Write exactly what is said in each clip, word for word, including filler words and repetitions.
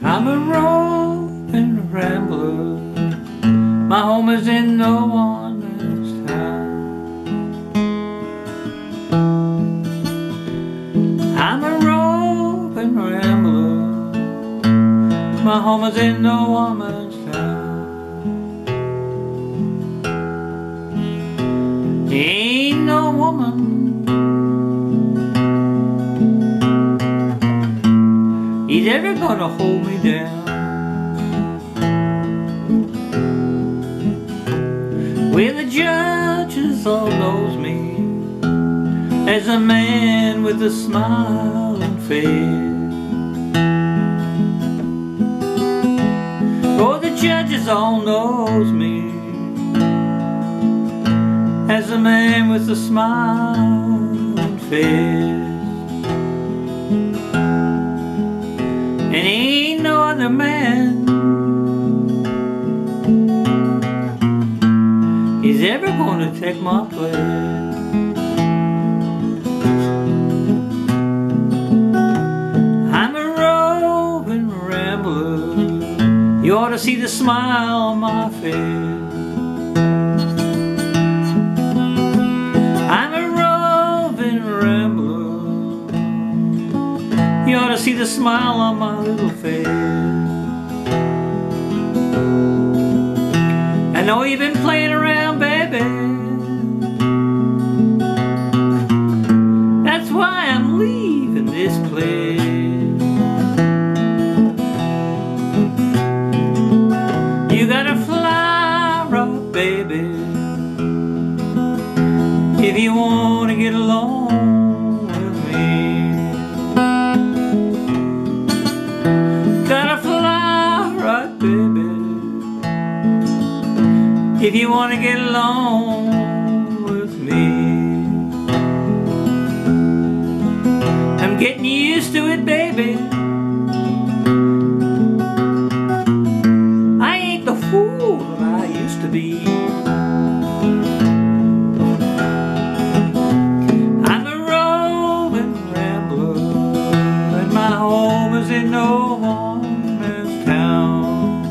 I'm a roving rambler. My home is in no one's town. I'm a roving rambler. My home is in no woman's town. Ain't no woman he's ever gonna hold me down. Where the judges all knows me as a man with a smiling face. Oh, the judges all knows me as a man with a smiling face. And ain't no other man he's ever gonna take my place. I'm a roving rambler. You ought to see the smile on my face. I'm a roving rambler. You ought to see the smile on my little face. I know you've been playing around, baby. That's why I'm leaving this place. You gotta fly right, baby, if you wanna get along with me. Gotta fly right, baby, if you wanna get along with me. I'm getting used to it, baby. I ain't the fool that I used to be. I'm a roving rambler, and my home is in no one's town.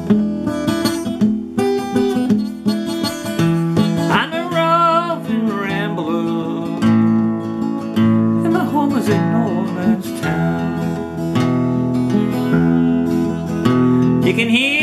I'm a roving rambler, and my home is in no one's town. You can hear